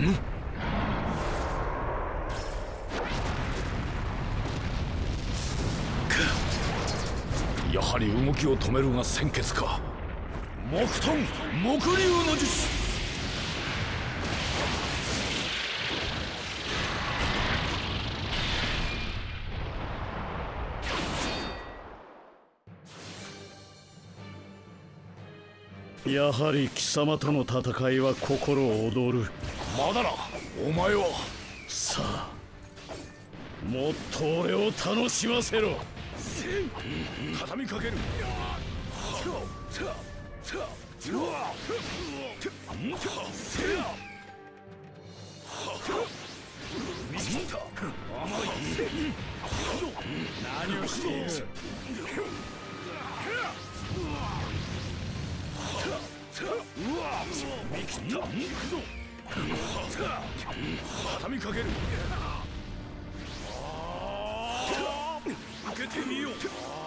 やはり動きを止めるが先決か。木遁木竜の術。 やはり貴様との戦いは心躍る。 まだな、お前は。 さあ、もっと俺を楽しませろ。 畳みかける。 何をしている。 見切った。行くぞ。畳みかける。受けてみよう。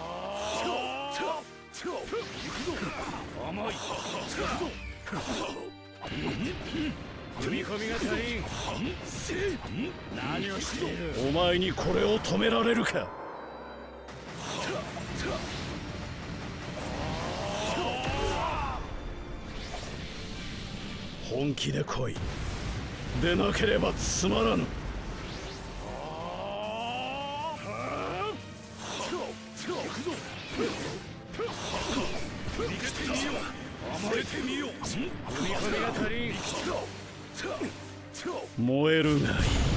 行くぞ。甘い。行くぞ。 踏み込みが足りん。何をしている。お前にこれを止められるか。本気で来い。でなければつまらぬ。燃えるがいい。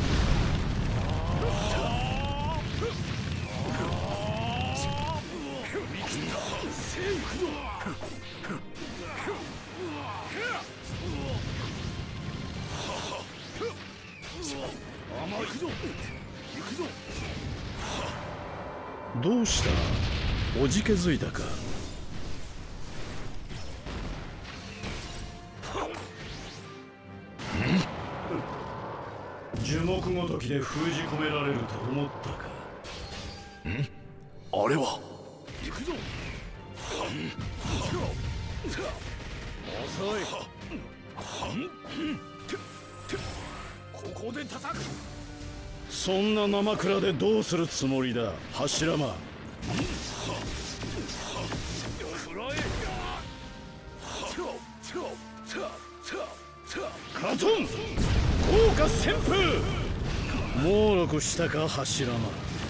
どうした？おじけづいたか？樹木ごときで封じ込められると思ったか？ あれは。行くぞ。 遅い。 ここで叩く。 そんな生蔵でどうするつもりだ、柱間。カトン豪華旋風。猛録したか柱間。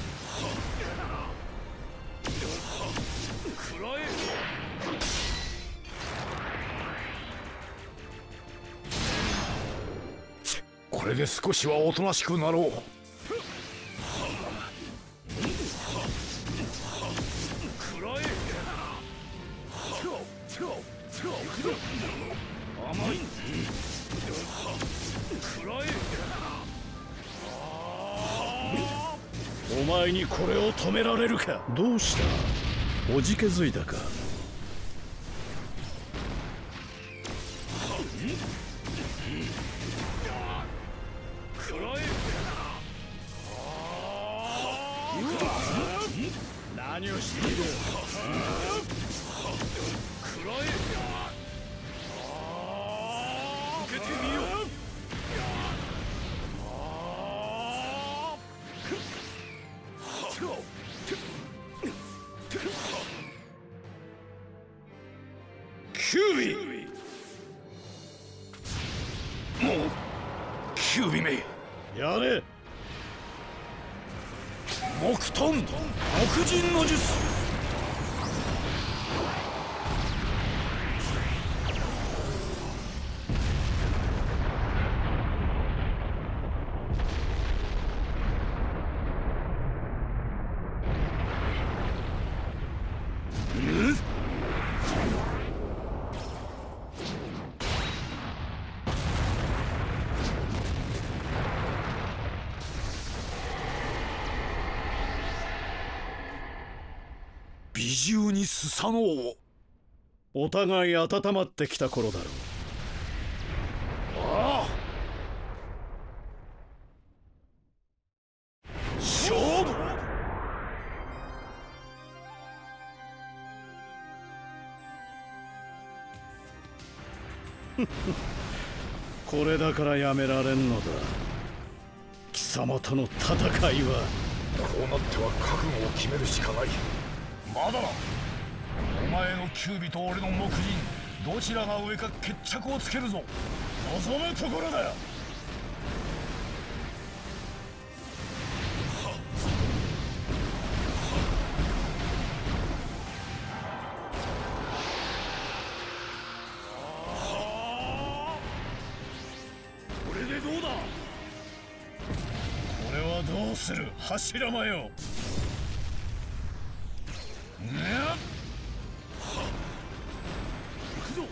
これで少しはおとなしくなろう。 お前にこれを止められるか。どうした？おじけづいたか？何をしている。 受けてみよう。 キュービ。 もうキュービめ。 やれ。 木遁木人の術。美獣にスサノオ。 お互い温まってきた頃だろう。 ああ、勝負。 これだからやめられんのだ。貴様との戦いは。 こうなっては覚悟を決めるしかない。まだな。お前の九尾と俺の木人、どちらが上か決着をつけるぞ。望むところだよ。これでどうだ。 これはどうする、柱間よ。 行くぞ。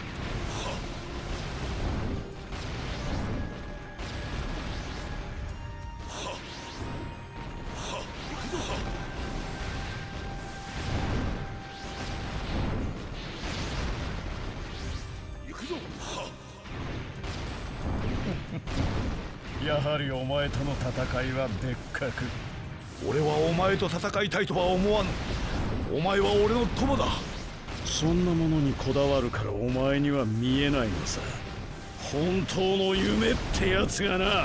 行くぞ。 やはりお前との戦いは別格。 俺はお前と戦いたいとは思わぬ。お前は俺の友だ。 そんなものにこだわるからお前には見えないのさ。本当の夢ってやつがな。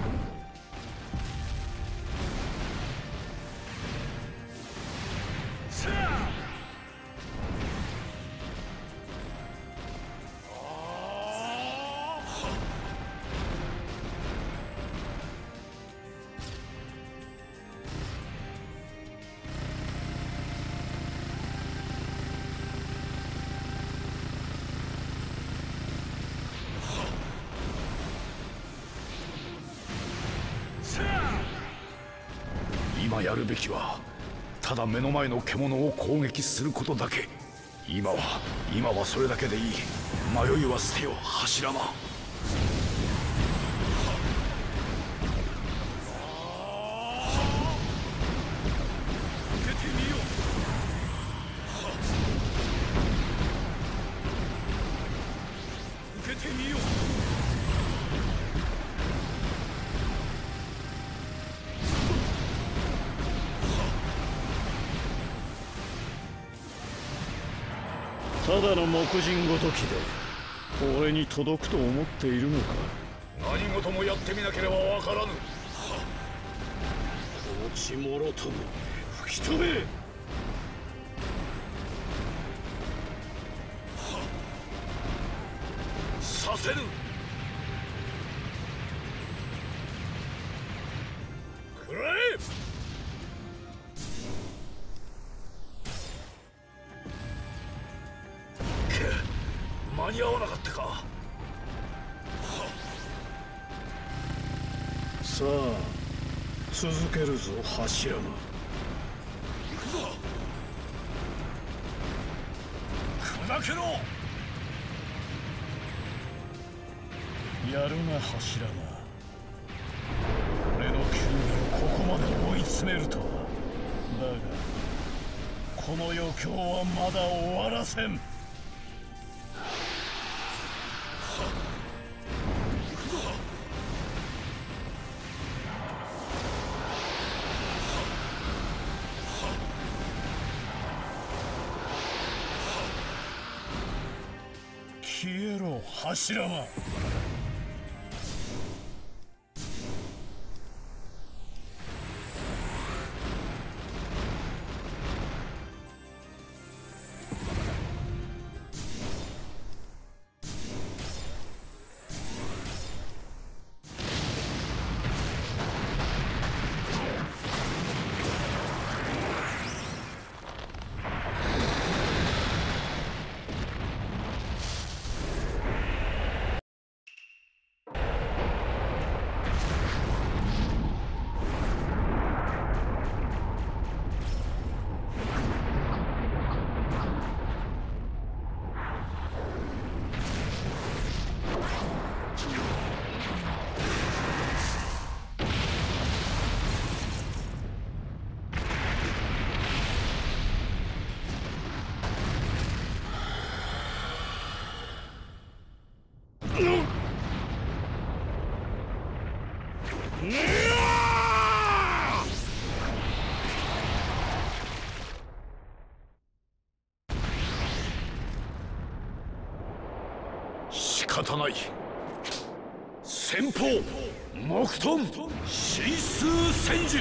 今やるべきはただ目の前の獣を攻撃することだけ。今はそれだけでいい。迷いは捨てよ、柱間。受けてみよ。受けてみよ。 ただの木人ごときで俺に届くと思っているのか。 何事もやってみなければわからぬ。 この血もろとも吹き飛べ。 させぬ。くらえ。間に合わなかったか。 さあ続けるぞ、柱間。 行くぞ。砕けろ。 やるな柱間。俺の九尾をここまで追い詰めるとは。だがこの余興はまだ終わらせん。消えろ柱間。 仕方ない。 先方木遁神数千獣。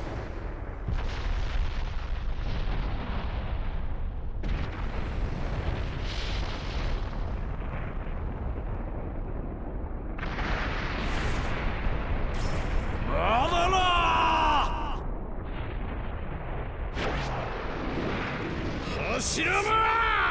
まだな。柱間。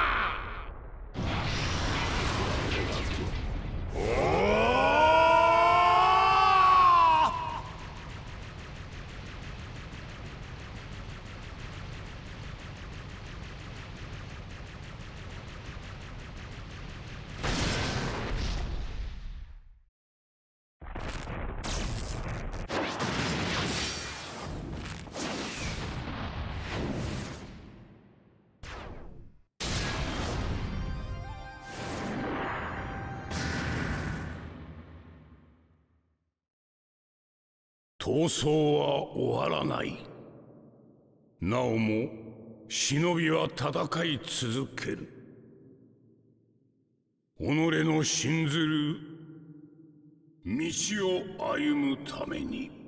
闘争は終わらない。なおも忍びは戦い続ける。己の信ずる道を歩むために。